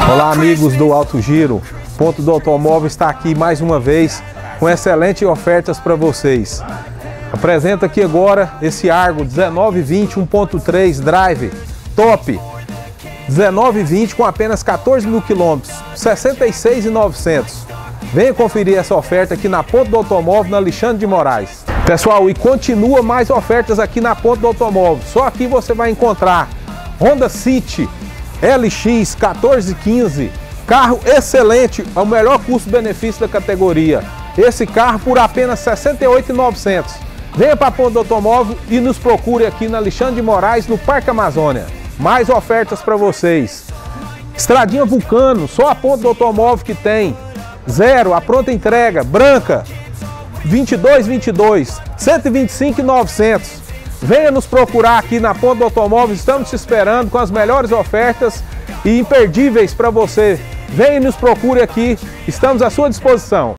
Olá, amigos do Alto Giro. Ponto do Automóvel está aqui mais uma vez com excelentes ofertas para vocês. Apresento aqui agora esse Argo 1920 1.3 Drive top 1920 com apenas 14 mil quilômetros, 66.900. Venha conferir essa oferta aqui na Ponto do Automóvel, na Alexandre de Moraes. Pessoal, e continua mais ofertas aqui na Ponto do Automóvel. Só aqui você vai encontrar Honda City LX 1415, carro excelente, é o melhor custo-benefício da categoria. Esse carro por apenas R$ 68.900. Venha para a Ponto do Automóvel e nos procure aqui na Alexandre de Moraes, no Parque Amazônia. Mais ofertas para vocês. Estradinha Vulcano, só a Ponto do Automóvel que tem. Zero, a pronta entrega, branca, 2222, 125.900. Venha nos procurar aqui na Ponto do Automóvel, estamos te esperando com as melhores ofertas e imperdíveis para você. Venha e nos procure aqui, estamos à sua disposição.